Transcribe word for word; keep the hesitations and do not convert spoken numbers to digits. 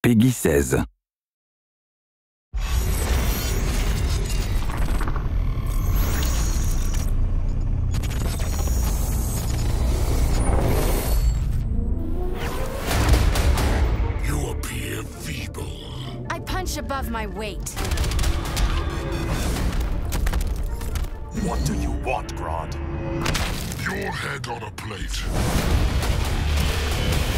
Peggy seize. You appear feeble. I punch above my weight. What do you want, Grodd? Your head on a plate.